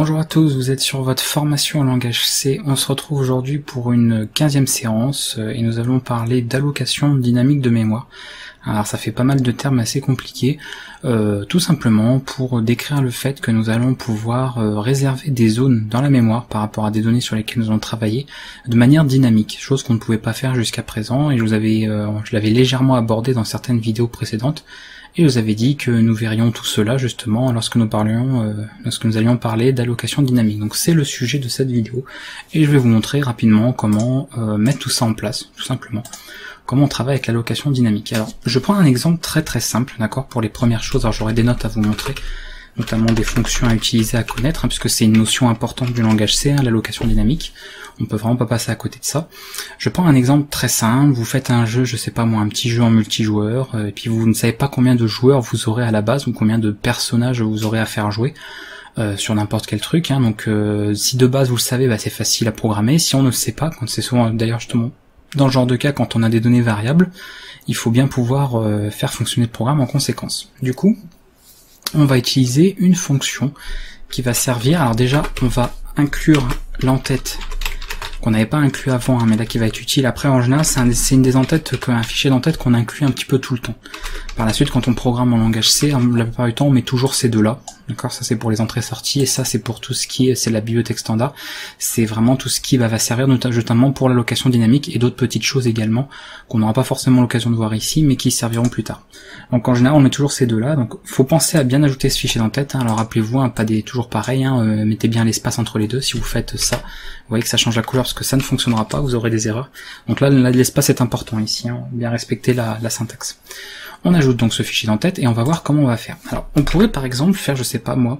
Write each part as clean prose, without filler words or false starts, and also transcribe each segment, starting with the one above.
Bonjour à tous, vous êtes sur votre formation en langage C. On se retrouve aujourd'hui pour une 15e séance et nous allons parler d'allocation dynamique de mémoire. Alors ça fait pas mal de termes assez compliqués, tout simplement pour décrire le fait que nous allons pouvoir réserver des zones dans la mémoire par rapport à des données sur lesquelles nous allons travailler de manière dynamique, chose qu'on ne pouvait pas faire jusqu'à présent et je l'avais légèrement abordé dans certaines vidéos précédentes. Et je vous avais dit que nous verrions tout cela justement lorsque nous allions parler d'allocation dynamique. Donc c'est le sujet de cette vidéo et je vais vous montrer rapidement comment mettre tout ça en place, tout simplement. Comment on travaille avec l'allocation dynamique. Alors je prends un exemple très simple, d'accord, pour les premières choses. Alors j'aurai des notes à vous montrer, notamment des fonctions à utiliser, à connaître, puisque c'est une notion importante du langage C, l'allocation dynamique. On peut vraiment pas passer à côté de ça. Je prends un exemple très simple, vous faites un jeu, je sais pas moi, un petit jeu en multijoueur, et puis vous ne savez pas combien de joueurs vous aurez à la base, ou combien de personnages vous aurez à faire jouer, sur n'importe quel truc, donc si de base vous le savez, c'est facile à programmer. Si on ne le sait pas, quand c'est souvent, d'ailleurs justement, dans le genre de cas, quand on a des données variables, il faut bien pouvoir faire fonctionner le programme en conséquence. Du coup, on va utiliser une fonction qui va servir, alors déjà, on va inclure l'entête qu'on n'avait pas inclus avant, mais là qui va être utile. Après, en général, c'est une des entêtes, un fichier d'entête qu'on inclut un petit peu tout le temps. Par la suite, quand on programme en langage C, la plupart du temps, on met toujours ces deux-là. D'accord, ça c'est pour les entrées-sorties, et ça c'est pour tout ce qui est, c'est la bibliothèque standard. C'est vraiment tout ce qui va servir notamment pour l'allocation dynamique et d'autres petites choses également qu'on n'aura pas forcément l'occasion de voir ici, mais qui serviront plus tard. Donc en général, on met toujours ces deux-là. Donc faut penser à bien ajouter ce fichier d'entête. Alors rappelez-vous, pas toujours pareil. Mettez bien l'espace entre les deux. Si vous faites ça, vous voyez que ça change la couleur parce que ça ne fonctionnera pas. Vous aurez des erreurs. Donc là l'espace est important ici. Bien respecter la syntaxe. On ajoute donc ce fichier d'entête et on va voir comment on va faire. Alors, on pourrait par exemple faire, je sais pas moi,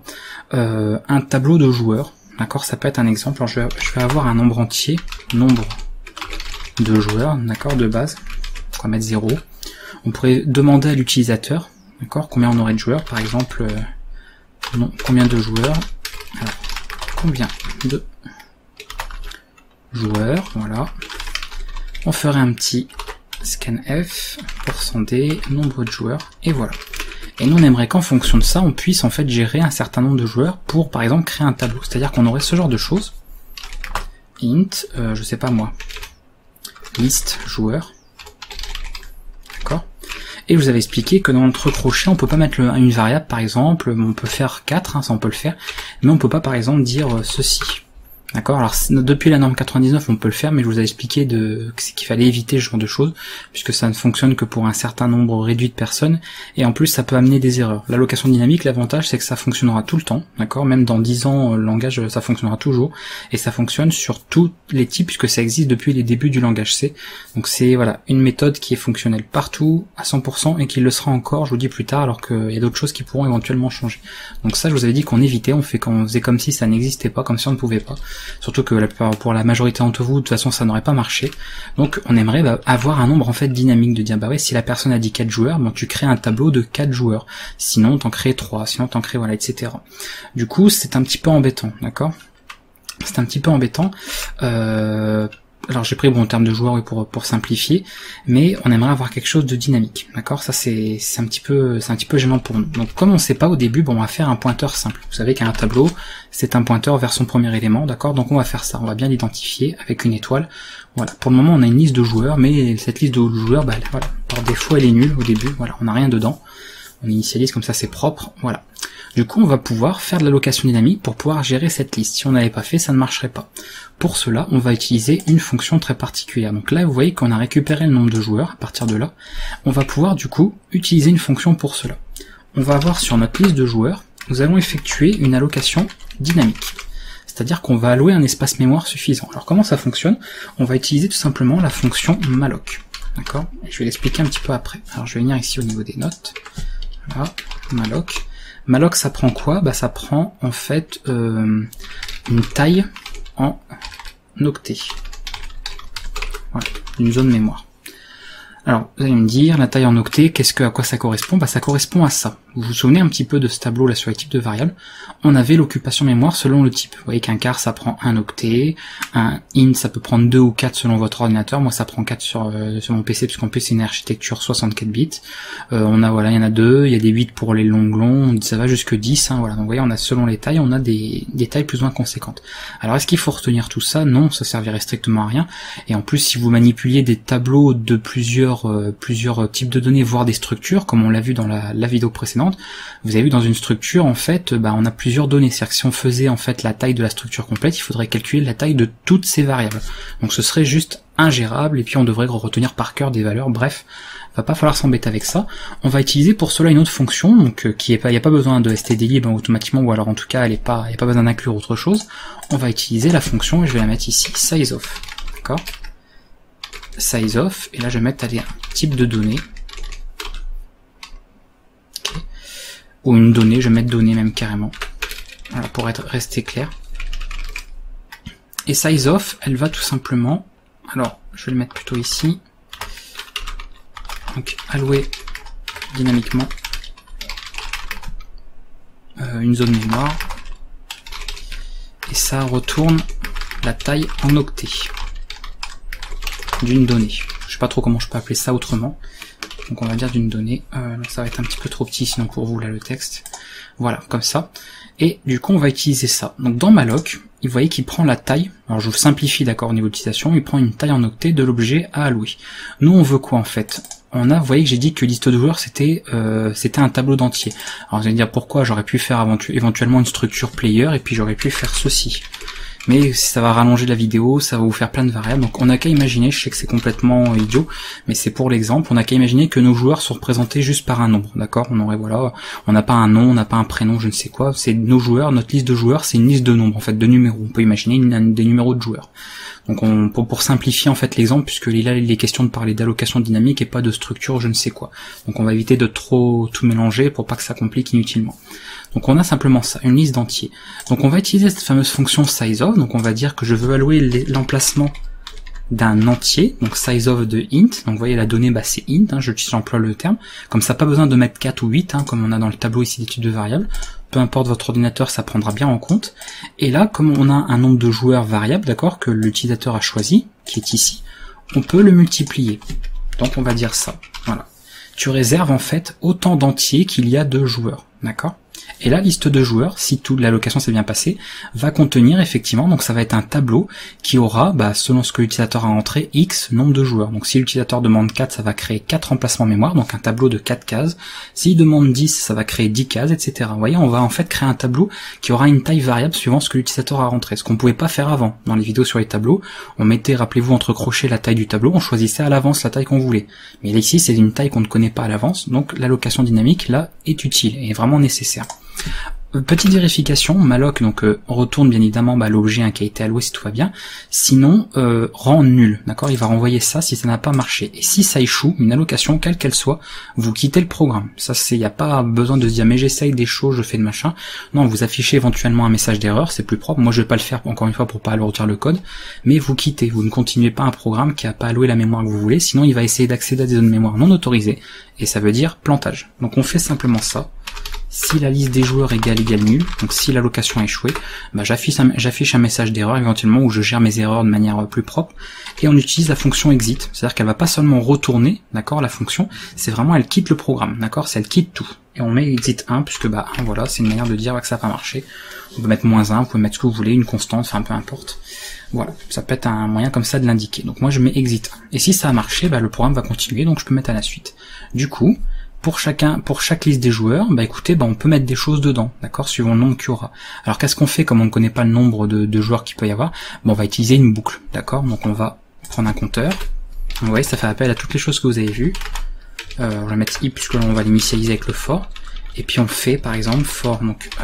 un tableau de joueurs. D'accord, ça peut être un exemple. Alors, je vais avoir un nombre entier, nombre de joueurs, d'accord, de base. On va mettre 0. On pourrait demander à l'utilisateur, d'accord, combien on aurait de joueurs, par exemple, combien de joueurs. Alors, combien de joueurs, voilà. On ferait un petit scanf, %d, nombre de joueurs, et voilà. Et nous on aimerait qu'en fonction de ça, on puisse en fait gérer un certain nombre de joueurs pour par exemple créer un tableau. C'est-à-dire qu'on aurait ce genre de choses. Int, je sais pas moi, liste joueurs. D'accord. Et je vous avais expliqué que dans notre crochet, on peut pas mettre une variable par exemple, on peut faire 4, ça on peut le faire, mais on peut pas par exemple dire ceci. D'accord, alors depuis la norme 99 on peut le faire, mais je vous ai expliqué qu'il fallait éviter ce genre de choses, puisque ça ne fonctionne que pour un certain nombre réduit de personnes, et en plus ça peut amener des erreurs. L'allocation dynamique, l'avantage c'est que ça fonctionnera tout le temps, d'accord, même dans 10 ans le langage ça fonctionnera toujours, et ça fonctionne sur tous les types, puisque ça existe depuis les débuts du langage C. Donc c'est voilà une méthode qui est fonctionnelle partout, à 100%, et qui le sera encore, je vous dis plus tard, alors qu'il y a d'autres choses qui pourront éventuellement changer. Donc ça je vous avais dit qu'on évitait, on faisait comme si ça n'existait pas, comme si on ne pouvait pas. Surtout que pour la majorité d'entre vous, de toute façon, ça n'aurait pas marché. Donc, on aimerait avoir un nombre en fait dynamique, de dire, bah ouais, si la personne a dit 4 joueurs, bon, tu crées un tableau de 4 joueurs. Sinon, t'en crées 3, sinon t'en crées, voilà, etc. Du coup, c'est un petit peu embêtant, d'accord? C'est un petit peu embêtant. Alors j'ai pris en termes de joueurs pour simplifier, mais on aimerait avoir quelque chose de dynamique, d'accord? Ça c'est un petit peu gênant pour nous. Donc comme on sait pas au début, on va faire un pointeur simple. Vous savez qu'un tableau, c'est un pointeur vers son premier élément, d'accord? Donc on va faire ça, on va bien l'identifier avec une étoile. Voilà. Pour le moment, on a une liste de joueurs, mais cette liste de joueurs, voilà, par défaut elle est nulle au début. Voilà, on n'a rien dedans. On initialise comme ça, c'est propre. Voilà. Du coup, on va pouvoir faire de l'allocation dynamique pour pouvoir gérer cette liste. Si on n'avait pas fait, ça ne marcherait pas. Pour cela, on va utiliser une fonction très particulière. Donc là, vous voyez qu'on a récupéré le nombre de joueurs. À partir de là, on va pouvoir du coup utiliser une fonction pour cela. On va avoir sur notre liste de joueurs, nous allons effectuer une allocation dynamique. C'est-à-dire qu'on va allouer un espace mémoire suffisant. Alors comment ça fonctionne? On va utiliser tout simplement la fonction malloc. D'accord? Je vais l'expliquer un petit peu après. Alors je vais venir ici au niveau des notes. Voilà, malloc. Malloc, ça prend quoi? Ça prend en fait une taille en octets. Voilà, une zone mémoire. Alors, vous allez me dire, la taille en octets, à quoi ça correspond? Bah, ça correspond à ça. Vous vous souvenez un petit peu de ce tableau là sur les types de variables? On avait l'occupation mémoire selon le type. Vous voyez qu'un car ça prend 1 octet, un int ça peut prendre 2 ou 4 selon votre ordinateur. Moi ça prend 4 sur mon PC puisqu'en plus c'est une architecture 64 bits. On a voilà, il y en a 2, il y a des 8 pour les longs, ça va jusque 10, hein, voilà. Donc vous voyez, on a selon les tailles, on a des tailles plus ou moins conséquentes. Alors est-ce qu'il faut retenir tout ça? Non, ça servirait strictement à rien. Et en plus, si vous manipuliez des tableaux de plusieurs types de données, voire des structures, comme on l'a vu dans la vidéo précédente, vous avez vu dans une structure, en fait, on a plusieurs données. C'est-à-dire que si on faisait en fait la taille de la structure complète, il faudrait calculer la taille de toutes ces variables. Donc ce serait juste ingérable, et puis on devrait retenir par cœur des valeurs. Bref, va pas falloir s'embêter avec ça. On va utiliser pour cela une autre fonction, donc il n'y a pas besoin de stdlib automatiquement, ou alors en tout cas il n'y a pas besoin d'inclure autre chose. On va utiliser la fonction, et je vais la mettre ici, sizeof. D'accord? Sizeof, et là je vais mettre un type de données. Ou une donnée, je vais mettre donnée même carrément. Voilà, pour rester clair. Et sizeof, elle va tout simplement, alors je vais le mettre plutôt ici, donc allouer dynamiquement une zone mémoire, et ça retourne la taille en octets d'une donnée. Je sais pas trop comment je peux appeler ça autrement. Donc on va dire d'une donnée, ça va être un petit peu trop petit sinon pour vous là le texte, voilà comme ça, et du coup on va utiliser ça. Donc dans malloc, vous voyez qu'il prend la taille, alors je vous simplifie d'accord au niveau d'utilisation, il prend une taille en octets de l'objet à allouer. Nous on veut quoi en fait? Vous voyez que j'ai dit que liste de joueurs c'était un tableau d'entier. Alors vous allez me dire pourquoi, j'aurais pu faire éventuellement une structure player et puis j'aurais pu faire ceci. Mais ça va rallonger la vidéo, ça va vous faire plein de variables, donc on n'a qu'à imaginer, je sais que c'est complètement idiot, mais c'est pour l'exemple, on n'a qu'à imaginer que nos joueurs sont représentés juste par un nombre, d'accord? On aurait, voilà, on n'a pas un nom, on n'a pas un prénom, je ne sais quoi, c'est nos joueurs, notre liste de joueurs, c'est une liste de nombres, en fait, de numéros, on peut imaginer des numéros de joueurs. Donc pour simplifier en fait l'exemple, puisque là il est question de parler d'allocation dynamique et pas de structure je ne sais quoi. Donc on va éviter de trop tout mélanger pour pas que ça complique inutilement. Donc on a simplement ça, une liste d'entiers. Donc on va utiliser cette fameuse fonction sizeof, donc on va dire que je veux allouer l'emplacement d'un entier, donc sizeof de int, donc vous voyez la donnée c'est int, hein, j'emploie le terme, comme ça pas besoin de mettre 4 ou 8, hein, comme on a dans le tableau ici d'études de variables, peu importe votre ordinateur, ça prendra bien en compte, et là comme on a un nombre de joueurs variable, d'accord, que l'utilisateur a choisi, qui est ici, on peut le multiplier, donc on va dire ça, voilà. Tu réserves en fait autant d'entiers qu'il y a de joueurs, d'accord? Et la liste de joueurs, si toute l'allocation s'est bien passée, va contenir effectivement, donc ça va être un tableau qui aura, selon ce que l'utilisateur a entré, X nombre de joueurs. Donc si l'utilisateur demande 4, ça va créer 4 emplacements mémoire, donc un tableau de 4 cases. S'il demande 10, ça va créer 10 cases, etc. Vous voyez, on va en fait créer un tableau qui aura une taille variable suivant ce que l'utilisateur a rentré. Ce qu'on ne pouvait pas faire avant. Dans les vidéos sur les tableaux, on mettait, rappelez-vous, entre crochets la taille du tableau, on choisissait à l'avance la taille qu'on voulait. Mais là, ici, c'est une taille qu'on ne connaît pas à l'avance, donc l'allocation dynamique, là, est utile et vraiment nécessaire. Petite vérification, malloc donc retourne bien évidemment l'objet qui a été alloué si tout va bien, sinon rend nul, d'accord, il va renvoyer ça si ça n'a pas marché, et si ça échoue, une allocation quelle qu'elle soit, vous quittez le programme, ça c'est, il n'y a pas besoin de se dire mais j'essaye des choses, je fais de machin, non, vous affichez éventuellement un message d'erreur, c'est plus propre, moi je vais pas le faire encore une fois pour pas alourdir le code, mais vous quittez, vous ne continuez pas un programme qui a pas alloué la mémoire que vous voulez, sinon il va essayer d'accéder à des zones de mémoire non autorisées, et ça veut dire plantage, donc on fait simplement ça. Si la liste des joueurs égale nul, donc si l'allocation a échoué, j'affiche un message d'erreur éventuellement où je gère mes erreurs de manière plus propre, et on utilise la fonction exit, c'est-à-dire qu'elle va pas seulement retourner, d'accord, la fonction, c'est vraiment elle quitte le programme, d'accord, c'est elle quitte tout, et on met exit 1, puisque voilà, c'est une manière de dire que ça n'a pas marché, on peut mettre -1, vous pouvez mettre ce que vous voulez, une constante, enfin peu importe, voilà, ça peut être un moyen comme ça de l'indiquer, donc moi je mets exit 1, et si ça a marché, le programme va continuer, donc je peux mettre à la suite, du coup, pour chaque liste des joueurs, écoutez, on peut mettre des choses dedans, d'accord, suivant le nombre qu'il y aura. Alors qu'est-ce qu'on fait comme on ne connaît pas le nombre de joueurs qu'il peut y avoir? On va utiliser une boucle, d'accord, donc on va prendre un compteur, vous voyez, ça fait appel à toutes les choses que vous avez vues, on va mettre i puisque on va l'initialiser avec le for, et puis on fait par exemple for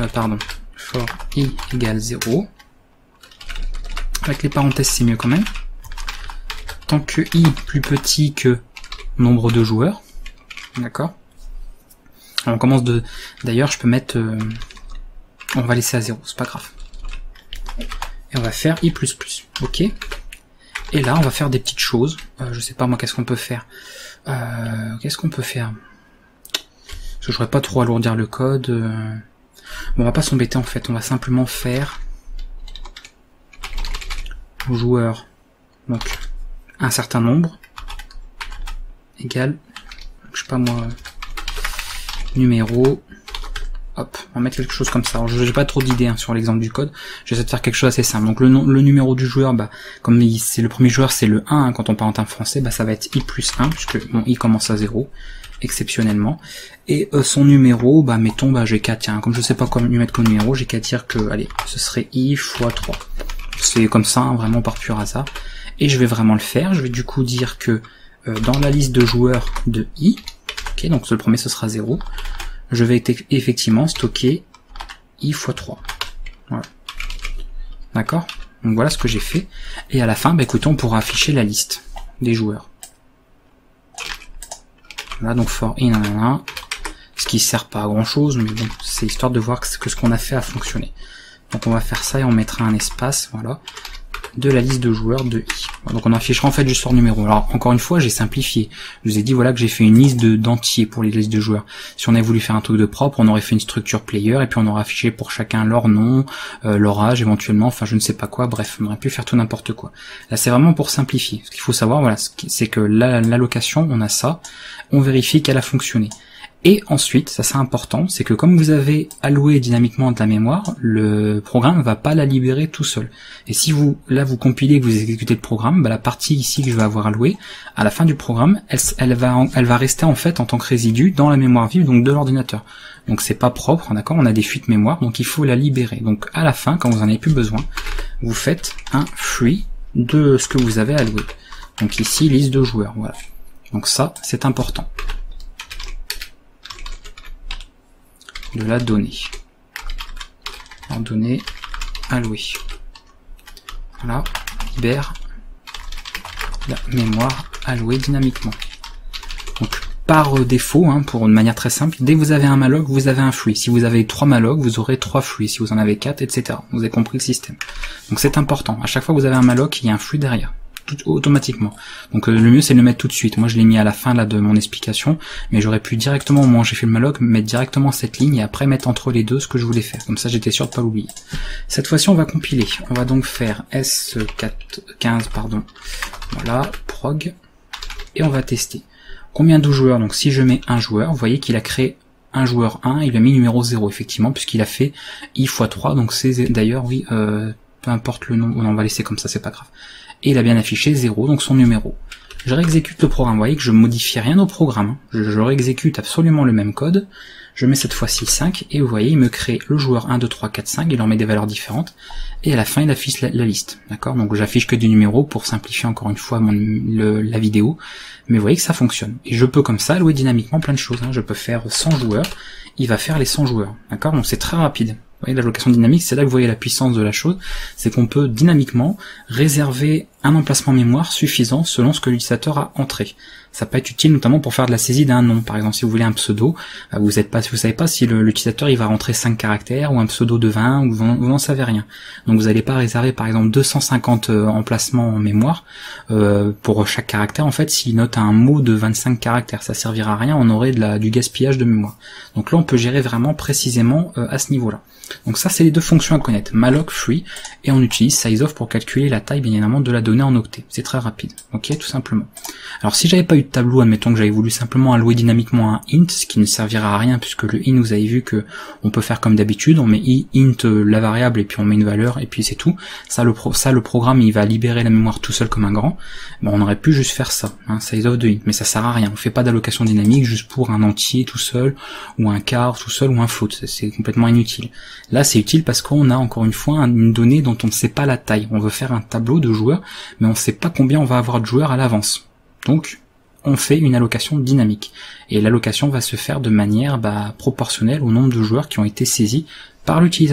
i égale 0, avec les parenthèses c'est mieux quand même, tant que i plus petit que nombre de joueurs, d'accord. Alors on commence d'ailleurs je peux mettre, on va laisser à 0, c'est pas grave. Et on va faire i++, ok. Et là, on va faire des petites choses. Je sais pas moi, qu'est-ce qu'on peut faire. Qu'est-ce qu'on peut faire? Parce que je voudrais pas trop alourdir le code. Bon, on va pas s'embêter en fait. On va simplement faire joueur. Donc un certain nombre égal, je sais pas moi, numéro. Hop, on va mettre quelque chose comme ça. Je n'ai pas trop d'idées hein, sur l'exemple du code. J'essaie de faire quelque chose assez simple. Donc le numéro du joueur, bah, comme c'est le premier joueur, c'est le 1 hein, quand on parle en termes français, bah, ça va être i plus 1 puisque mon i commence à 0 exceptionnellement. Et son numéro, bah mettons, bah j'ai qu'à, tiens, comme je sais pas comment lui mettre comme numéro, j'ai qu'à dire que, allez, ce serait i fois 3. C'est comme ça, hein, vraiment par pur hasard. Et je vais vraiment le faire. Je vais du coup dire que dans la liste de joueurs de i, ok, donc le premier ce sera 0, je vais effectivement stocker i fois 3. Voilà. D'accord? Donc voilà ce que j'ai fait. Et à la fin, bah écoutez, on pourra afficher la liste des joueurs. Voilà, donc for i, nanana, ce qui sert pas à grand chose, mais bon, c'est histoire de voir que ce qu'on a fait a fonctionné. Donc on va faire ça et on mettra un espace, voilà, de la liste de joueurs de i. Donc on affichera en fait juste leur numéro. Alors encore une fois, j'ai simplifié. Je vous ai dit voilà que j'ai fait une liste d'entiers pour les listes de joueurs. Si on avait voulu faire un truc de propre, on aurait fait une structure player et puis on aurait affiché pour chacun leur nom, leur âge éventuellement, enfin je ne sais pas quoi, bref, on aurait pu faire tout n'importe quoi. Là c'est vraiment pour simplifier. Ce qu'il faut savoir, voilà, c'est que l'allocation, on a ça, on vérifie qu'elle a fonctionné. Et ensuite, ça c'est important, c'est que comme vous avez alloué dynamiquement de la mémoire, le programme ne va pas la libérer tout seul. Et si vous compilez et que vous exécutez le programme, bah, la partie ici que je vais avoir allouée, à la fin du programme, elle va rester en fait en tant que résidu dans la mémoire vive, donc de l'ordinateur. Donc c'est pas propre, d'accord, on a des fuites mémoire, donc il faut la libérer. Donc à la fin, quand vous en avez plus besoin, vous faites un free de ce que vous avez alloué. Donc ici, liste de joueurs, voilà. Donc ça, c'est important. De la donnée. En données allouée. Voilà, libère la mémoire allouée dynamiquement. Donc par défaut, hein, pour une manière très simple, dès que vous avez un malloc, vous avez un free. Si vous avez 3 mallocs, vous aurez 3 free. Si vous en avez 4, etc. Vous avez compris le système. Donc c'est important. À chaque fois que vous avez un malloc, il y a un free derrière. Automatiquement. Donc le mieux c'est de le mettre tout de suite. Moi je l'ai mis à la fin là de mon explication, mais j'aurais pu directement au moment où j'ai fait le malloc mettre directement cette ligne et après mettre entre les deux ce que je voulais faire. Comme ça j'étais sûr de pas l'oublier. Cette fois-ci on va compiler. On va donc faire S15 pardon. Voilà, prog et on va tester. Combien de joueurs? Donc si je mets un joueur, vous voyez qu'il a créé un joueur 1, il a mis numéro 0 effectivement puisqu'il a fait i x 3. Donc c'est d'ailleurs oui peu importe le nom, non, on va laisser comme ça, c'est pas grave. Et il a bien affiché 0, donc son numéro. Je réexécute le programme, vous voyez que je modifie rien au programme, je réexécute absolument le même code, je mets cette fois-ci 5, et vous voyez, il me crée le joueur 1, 2, 3, 4, 5, il en met des valeurs différentes, et à la fin il affiche la liste, d'accord? Donc j'affiche que des numéros pour simplifier encore une fois la vidéo, mais vous voyez que ça fonctionne. Et je peux comme ça allouer dynamiquement plein de choses, hein. Je peux faire 100 joueurs, il va faire les 100 joueurs, d'accord? Donc c'est très rapide. Vous voyez, l'allocation dynamique, c'est là que vous voyez la puissance de la chose, c'est qu'on peut dynamiquement réserver un emplacement mémoire suffisant selon ce que l'utilisateur a entré. Ça peut être utile notamment pour faire de la saisie d'un nom. Par exemple, si vous voulez un pseudo, vous savez pas si l'utilisateur il va rentrer 5 caractères ou un pseudo de 20 ou vous n'en savez rien. Donc vous n'allez pas réserver par exemple 250 emplacements en mémoire pour chaque caractère. En fait, s'il note un mot de 25 caractères, ça servira à rien, on aurait du gaspillage de mémoire. Donc là, on peut gérer vraiment précisément à ce niveau-là. Donc ça, c'est les deux fonctions à connaître, malloc, free, et on utilise sizeof pour calculer la taille bien évidemment de la donnée en octets. C'est très rapide, ok, tout simplement. Alors si j'avais pas eu de tableau, admettons que j'avais voulu simplement allouer dynamiquement un int, ce qui ne servira à rien puisque le int, vous avez vu que on peut faire comme d'habitude, on met int la variable et puis on met une valeur et puis c'est tout. Ça le programme il va libérer la mémoire tout seul comme un grand. Bon, on aurait pu juste faire ça, hein, sizeof de int, mais ça sert à rien. On fait pas d'allocation dynamique juste pour un entier tout seul ou un quart tout seul ou un float, c'est complètement inutile. Là c'est utile parce qu'on a encore une fois une donnée dont on ne sait pas la taille. On veut faire un tableau de joueurs, mais on ne sait pas combien on va avoir de joueurs à l'avance. Donc on fait une allocation dynamique. Et l'allocation va se faire de manière proportionnelle au nombre de joueurs qui ont été saisis par l'utilisateur.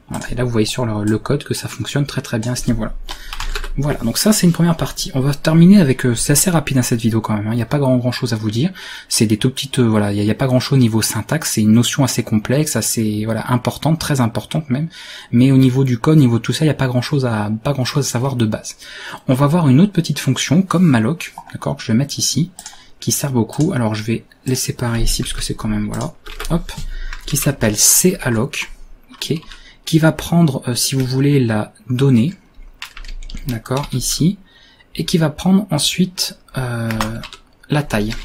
Voilà, et là vous voyez sur le code que ça fonctionne très très bien à ce niveau-là. Voilà, donc ça c'est une première partie. On va terminer avec, c'est assez rapide cette vidéo quand même, hein. Il n'y a pas grand chose à vous dire. C'est des tout petites, voilà, il n'y a pas grand chose au niveau syntaxe, c'est une notion assez complexe, assez voilà importante, très importante même. Mais au niveau du code, au niveau de tout ça, il n'y a pas grand chose à savoir de base. On va voir une autre petite fonction comme malloc, d'accord, que je vais mettre ici, qui sert beaucoup. Alors je vais les séparer ici parce que c'est quand même voilà, hop, qui s'appelle calloc, ok, qui va prendre, si vous voulez, la donnée. D'accord, ici, et qui va prendre ensuite la taille.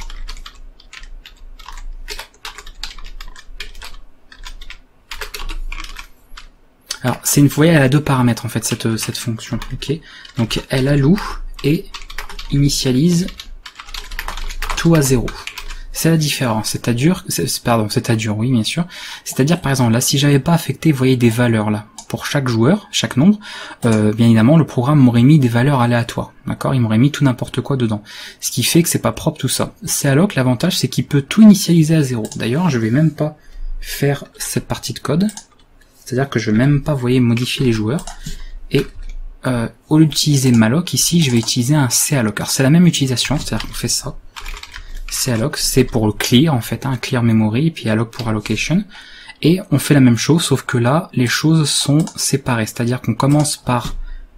Alors, c'est une, vous voyez, elle a deux paramètres en fait cette fonction. Ok, donc elle alloue et initialise tout à 0. C'est la différence. C'est-à-dire, oui, bien sûr. C'est-à-dire, par exemple, là, si j'avais pas affecté, vous voyez, des valeurs là. Pour chaque joueur, chaque nombre, bien évidemment, le programme m'aurait mis des valeurs aléatoires, d'accord, il m'aurait mis tout n'importe quoi dedans, ce qui fait que c'est pas propre tout ça. Calloc, l'avantage c'est qu'il peut tout initialiser à 0. D'ailleurs, je vais même pas faire cette partie de code, c'est-à-dire que je vais même pas, vous voyez, modifier les joueurs, et au lieu d'utiliser malloc, ici, je vais utiliser un calloc. Alors c'est la même utilisation, c'est-à-dire qu'on fait ça. Calloc, c'est pour le clear, en fait, hein, clear memory, et puis alloc pour allocation. Et on fait la même chose, sauf que là, les choses sont séparées. C'est-à-dire qu'on commence par,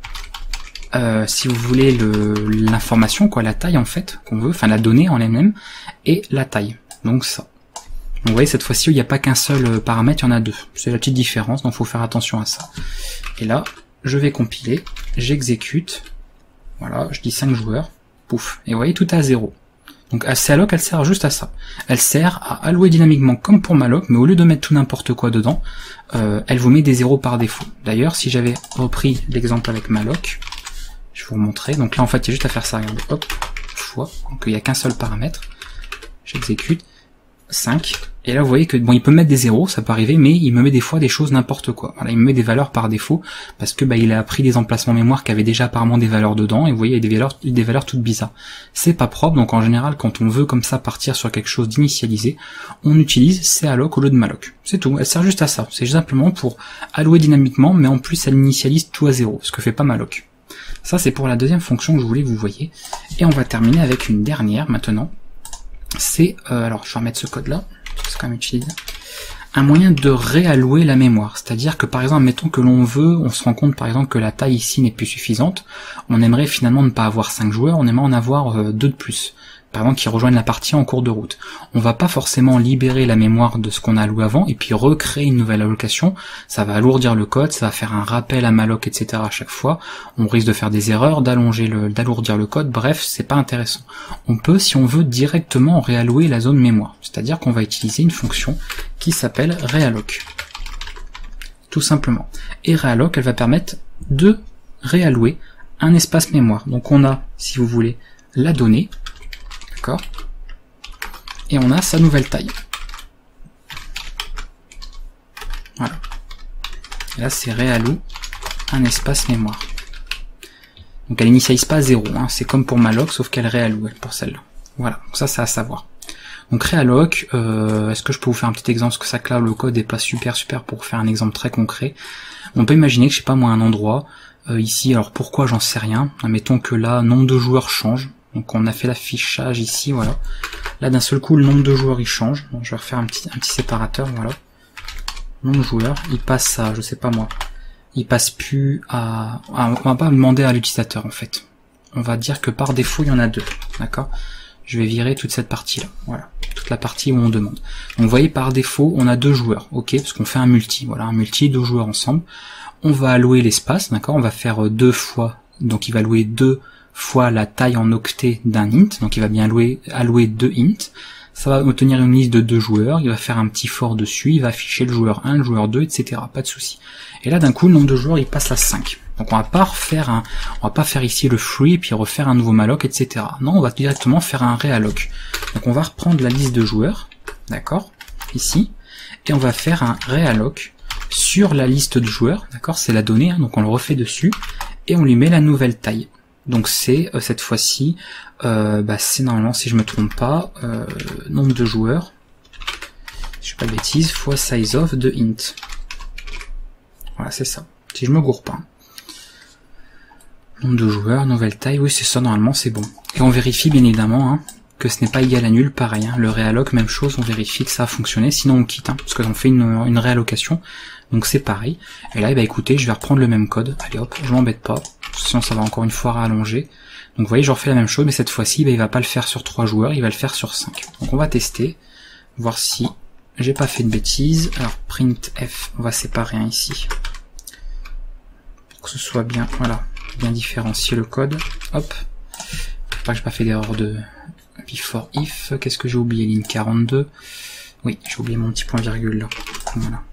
si vous voulez, l'information, quoi, la taille en fait, qu'on veut, enfin la donnée en elle-même, et la taille. Donc ça. Donc vous voyez, cette fois-ci, il n'y a pas qu'un seul paramètre, il y en a deux. C'est la petite différence, donc il faut faire attention à ça. Et là, je vais compiler, j'exécute, voilà, je dis 5 joueurs, pouf. Et vous voyez, tout est à 0. Donc calloc, elle sert juste à ça. Elle sert à allouer dynamiquement comme pour malloc, mais au lieu de mettre tout n'importe quoi dedans, elle vous met des zéros par défaut. D'ailleurs, si j'avais repris l'exemple avec malloc, je vais vous montrer. Donc là, en fait, il y a juste à faire ça. Regardez, hop, fois. Donc il n'y a qu'un seul paramètre. J'exécute 5. Et là, vous voyez que bon, il peut mettre des zéros, ça peut arriver, mais il me met des fois des choses n'importe quoi. Voilà, il me met des valeurs par défaut parce que il a pris des emplacements mémoire qui avaient déjà apparemment des valeurs dedans. Et vous voyez, il y a des valeurs toutes bizarres. C'est pas propre, donc en général, quand on veut comme ça partir sur quelque chose d'initialisé, on utilise calloc au lieu de malloc. C'est tout. Elle sert juste à ça. C'est simplement pour allouer dynamiquement, mais en plus, elle initialise tout à 0, ce que fait pas malloc. Ça, c'est pour la deuxième fonction que je voulais que vous voyez. Et on va terminer avec une dernière maintenant. C'est alors, je vais remettre ce code là. C'est quand même utile. Un moyen de réallouer la mémoire, c'est-à-dire que par exemple, mettons que l'on veut, on se rend compte par exemple que la taille ici n'est plus suffisante, on aimerait finalement ne pas avoir 5 joueurs, on aimerait en avoir 2 de plus, par exemple qui rejoignent la partie en cours de route. On va pas forcément libérer la mémoire de ce qu'on a alloué avant et puis recréer une nouvelle allocation, ça va alourdir le code, ça va faire un rappel à malloc, etc. à chaque fois, on risque de faire des erreurs, d'alourdir le code, bref, c'est pas intéressant. On peut, si on veut, directement réallouer la zone mémoire, c'est-à-dire qu'on va utiliser une fonction qui s'appelle realloc, tout simplement. Et realloc, elle va permettre de réallouer un espace mémoire. Donc on a, si vous voulez, la donnée, d'accord, et on a sa nouvelle taille. Voilà. Et là, c'est réalloue un espace mémoire. Donc elle n'initialise pas 0, hein. C'est comme pour malloc, sauf qu'elle réalloue pour celle-là. Voilà, donc ça, c'est à savoir. Donc realloc, est-ce que je peux vous faire un petit exemple, parce que ça, là, le code est pas super pour faire un exemple très concret. On peut imaginer que, je sais pas moi, un endroit, ici, alors pourquoi, j'en sais rien. Admettons que là, nombre de joueurs change. Donc on a fait l'affichage ici, voilà. Là, d'un seul coup, le nombre de joueurs, il change. Donc, je vais refaire un petit séparateur, voilà. Nombre de joueurs, il passe à, je sais pas moi, il passe plus à on va pas demander à l'utilisateur, en fait. On va dire que par défaut, il y en a 2, d'accord. Je vais virer toute cette partie-là, voilà. Toute la partie où on demande. Donc vous voyez, par défaut, on a 2 joueurs, ok, parce qu'on fait un multi, voilà, un multi, 2 joueurs ensemble. On va allouer l'espace, d'accord, on va faire 2 fois, donc il va allouer 2 fois la taille en octets d'un int, donc il va bien allouer 2 int. Ça va obtenir une liste de 2 joueurs, il va faire un petit for dessus, il va afficher le joueur 1, le joueur 2, etc. Pas de souci. Et là, d'un coup, le nombre de joueurs, il passe à 5. Donc on va pas faire ici le free, puis refaire un nouveau malloc, etc. Non, on va directement faire un realloc. Donc on va reprendre la liste de joueurs, d'accord, ici, et on va faire un realloc sur la liste de joueurs, d'accord, c'est la donnée, hein, donc on le refait dessus, et on lui met la nouvelle taille. Donc c'est cette fois-ci, c'est normalement, si je me trompe pas, nombre de joueurs, si je fais pas de bêtises, fois size of de int. Voilà, c'est ça. Si je me gourre pas. Nombre de joueurs, nouvelle taille, oui c'est ça, normalement c'est bon. Et on vérifie bien évidemment hein, que ce n'est pas égal à nul, pareil. Hein. Le réalloc, même chose, on vérifie que ça a fonctionné, sinon on quitte, hein, parce qu'on fait une réallocation. Donc c'est pareil. Et là, bah écoutez, je vais reprendre le même code. Allez hop, je m'embête pas, sinon ça va encore une fois rallonger. Donc vous voyez, je refais la même chose, mais cette fois-ci, bah, il va pas le faire sur 3 joueurs, il va le faire sur 5. Donc on va tester, voir si j'ai pas fait de bêtises. Alors printf, on va séparer un ici. Pour que ce soit bien, voilà, bien différencier le code. Hop. J'espère que j'ai pas fait d'erreur de before if. Qu'est-ce que j'ai oublié? Ligne 42. Oui, j'ai oublié mon petit point virgule là. Voilà.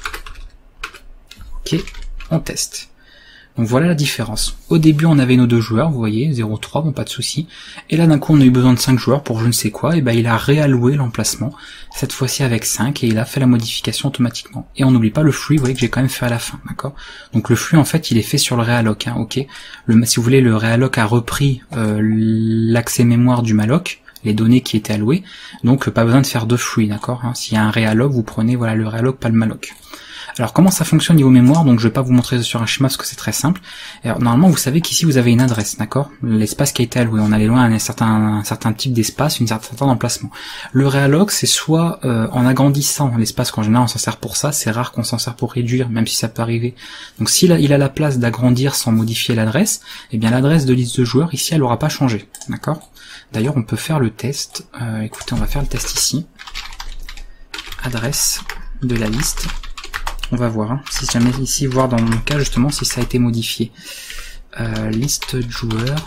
Ok, on teste. Donc voilà la différence. Au début on avait nos 2 joueurs, vous voyez, 0,3, bon pas de souci. Et là d'un coup on a eu besoin de 5 joueurs pour je ne sais quoi, et ben il a réalloué l'emplacement, cette fois-ci avec 5, et il a fait la modification automatiquement. Et on n'oublie pas le flux, vous voyez que j'ai quand même fait à la fin, d'accord? Donc le flux en fait il est fait sur le réalloc, hein, ok. Si vous voulez, le réalloc a repris l'accès mémoire du malloc, les données qui étaient allouées, donc pas besoin de faire 2 flux, d'accord, hein. S'il y a un réalloc, vous prenez voilà le réalloc, pas le malloc. Alors comment ça fonctionne niveau mémoire? Donc je vais pas vous montrer sur un schéma parce que c'est très simple. Alors normalement vous savez qu'ici vous avez une adresse, d'accord? L'espace qui a été alloué, on allait loin à un certain type d'espace, un certain emplacement. Le réalloc c'est soit en agrandissant l'espace, qu'en général on s'en sert pour ça, c'est rare qu'on s'en sert pour réduire, même si ça peut arriver. Donc s'il a la place d'agrandir sans modifier l'adresse, eh bien l'adresse de liste de joueurs ici elle aura pas changé, d'accord? D'ailleurs on peut faire le test, écoutez on va faire le test ici. Adresse de la liste. On va voir, hein, si jamais ici, voir dans mon cas justement si ça a été modifié. Liste de joueurs.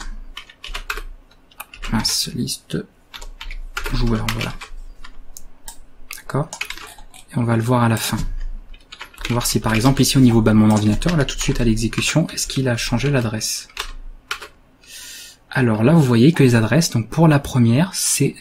Mince, liste joueurs, voilà. D'accord. Et on va le voir à la fin. On va voir si par exemple ici au niveau de mon ordinateur, là tout de suite à l'exécution, est-ce qu'il a changé l'adresse? Alors là, vous voyez que les adresses, donc pour la première, c'est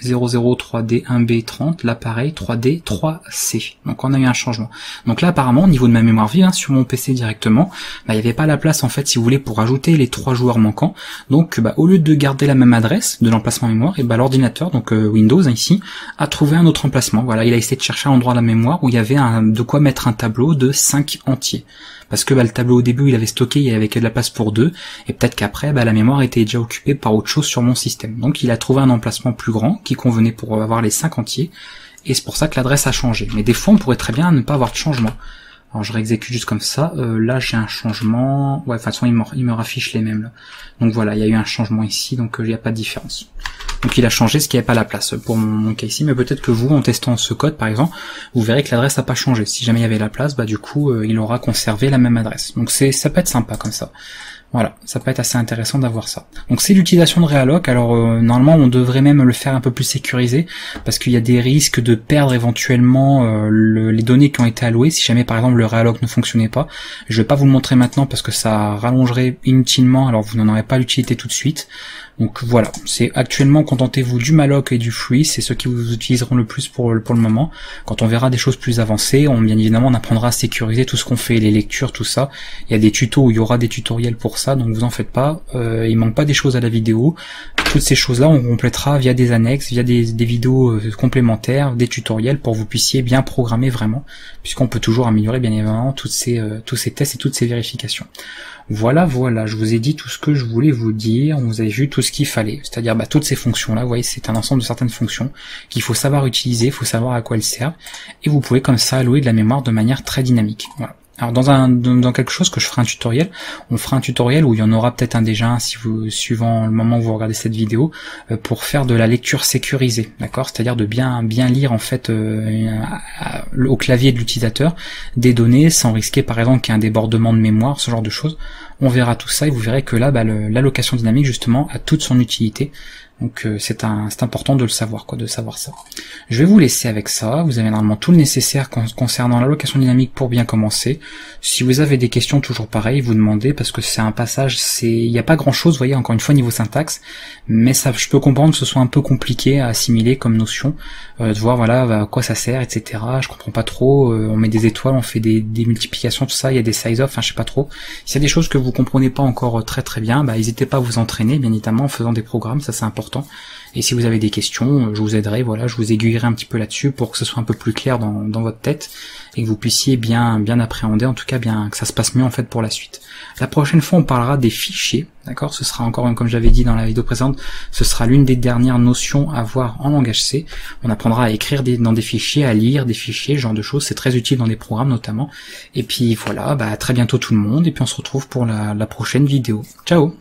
003D1B30, là pareil, 3D, 3C. Donc on a eu un changement. Donc là, apparemment, au niveau de ma mémoire vive, hein, sur mon PC directement, bah, il n'y avait pas la place, en fait, si vous voulez, pour ajouter les 3 joueurs manquants. Donc, bah, au lieu de garder la même adresse de l'emplacement mémoire, et bah, l'ordinateur, donc Windows, hein, ici, a trouvé un autre emplacement. Voilà, il a essayé de chercher un endroit de la mémoire où il y avait de quoi mettre un tableau de 5 entiers. Parce que bah, le tableau au début il avait stocké, il y avait que de la place pour 2, et peut-être qu'après bah, la mémoire était déjà occupée par autre chose sur mon système. Donc il a trouvé un emplacement plus grand qui convenait pour avoir les 5 entiers, et c'est pour ça que l'adresse a changé. Mais des fois on pourrait très bien ne pas avoir de changement. Alors je réexécute juste comme ça, là j'ai un changement, ouais, de toute façon il me raffiche les mêmes là. Donc voilà, il y a eu un changement ici, donc il n'y a pas de différence. Donc il a changé ce qui n'avait pas la place pour mon cas ici, mais peut-être que vous, en testant ce code par exemple, vous verrez que l'adresse n'a pas changé. Si jamais il y avait la place, bah du coup il aura conservé la même adresse. Donc ça peut être sympa comme ça. Voilà, ça peut être assez intéressant d'avoir ça. Donc c'est l'utilisation de réalloc. Alors normalement on devrait même le faire un peu plus sécurisé, parce qu'il y a des risques de perdre éventuellement les données qui ont été allouées si jamais par exemple le réalloc ne fonctionnait pas. Je vais pas vous le montrer maintenant parce que ça rallongerait inutilement, alors vous n'en aurez pas l'utilité tout de suite. Donc voilà, c'est actuellement, contentez-vous du malloc et du free, c'est ceux qui vous utiliseront le plus pour le moment. Quand on verra des choses plus avancées, bien évidemment on apprendra à sécuriser tout ce qu'on fait, les lectures, tout ça. Il y a des tutos où il y aura des tutoriels pour ça, donc vous en faites pas, il manque pas des choses à la vidéo. Toutes ces choses là on complétera via des annexes, via des vidéos complémentaires, des tutoriels pour que vous puissiez bien programmer vraiment, puisqu'on peut toujours améliorer bien évidemment tous ces tests et toutes ces vérifications. Voilà, je vous ai dit tout ce que je voulais vous dire, vous avez vu tout ce qu'il fallait, c'est-à-dire bah, toutes ces fonctions-là, vous voyez, c'est un ensemble de certaines fonctions qu'il faut savoir utiliser, il faut savoir à quoi elles servent, et vous pouvez comme ça allouer de la mémoire de manière très dynamique. Voilà. Alors dans quelque chose que je ferai un tutoriel, on fera un tutoriel où il y en aura peut-être un déjà, si vous suivant le moment où vous regardez cette vidéo, pour faire de la lecture sécurisée, d'accord, c'est-à-dire de bien lire en fait au clavier de l'utilisateur des données sans risquer par exemple qu'il y ait un débordement de mémoire, ce genre de choses. On verra tout ça et vous verrez que là bah, l'allocation dynamique justement a toute son utilité. Donc c'est important de le savoir, de savoir ça. Je vais vous laisser avec ça. Vous avez normalement tout le nécessaire concernant l'allocation dynamique pour bien commencer. Si vous avez des questions, toujours pareil, vous demandez, parce que c'est un passage, il n'y a pas grand chose, vous voyez, encore une fois niveau syntaxe, mais ça, je peux comprendre que ce soit un peu compliqué à assimiler comme notion, de voir voilà à quoi ça sert, etc. Je comprends pas trop. On met des étoiles, on fait des multiplications, tout ça. Il y a des size-off, enfin je sais pas trop. S'il y a des choses que vous comprenez pas encore très bien, bah n'hésitez pas à vous entraîner, bien évidemment, en faisant des programmes, ça c'est important. important. Et si vous avez des questions, je vous aiderai, voilà, je vous aiguillerai un petit peu là-dessus pour que ce soit un peu plus clair dans votre tête et que vous puissiez bien appréhender, en tout cas bien que ça se passe mieux en fait pour la suite. La prochaine fois, on parlera des fichiers, d'accord? Ce sera encore, comme j'avais dit dans la vidéo précédente, ce sera l'une des dernières notions à voir en langage C. On apprendra à écrire dans des fichiers, à lire des fichiers, ce genre de choses. C'est très utile dans des programmes notamment. Et puis voilà, à très bientôt tout le monde. Et puis on se retrouve pour la prochaine vidéo. Ciao!